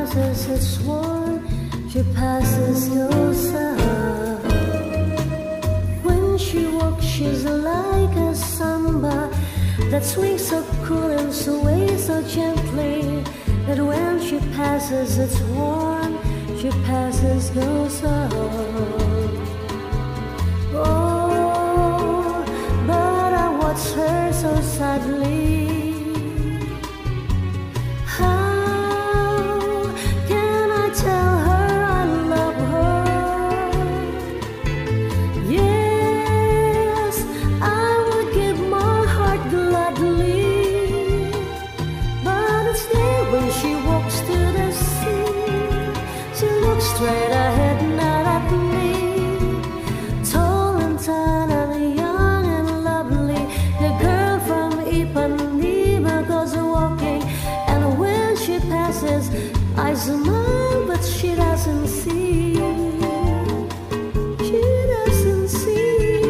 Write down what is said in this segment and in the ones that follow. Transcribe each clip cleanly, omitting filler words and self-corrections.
passes, it's one. She passes, goes up. When she walks, she's like a samba that swings so cool and sways so gently that when she passes, it's one. She passes, goes up. Oh, but I watch her so sadly. Straight ahead, not at me. Tall and tan and young and lovely. The girl from Ipanema goes walking, and when she passes, I smile, but she doesn't see. She doesn't see.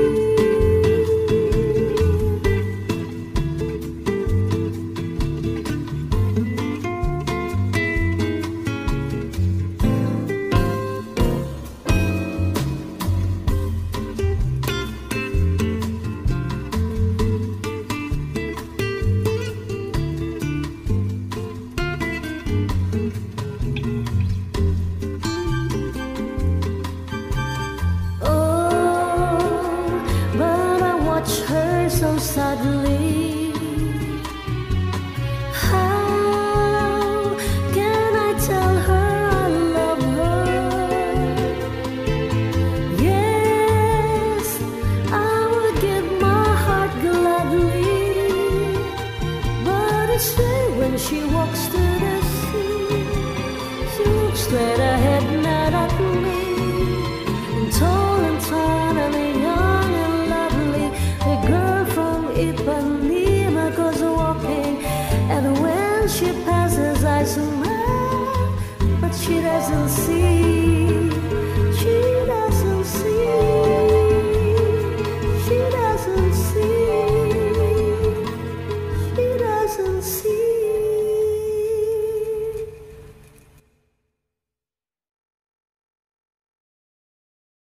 Her so sadly. How can I tell her I love her? Yes, I would give my heart gladly, but it's there when she walks to the sea. She looks straight ahead, not at me. Tall and tall and young and lovely. The girl from Ipanema goes walking, and when she passes, I smile, but she doesn't see.